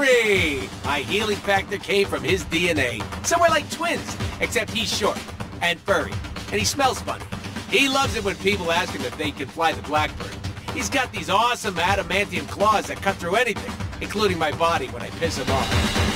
Wolverine! My healing factor came from his DNA. So we're like twins, except he's short and furry, and he smells funny. He loves it when people ask him if they can fly the Blackbird. He's got these awesome adamantium claws that cut through anything, including my body when I piss him off.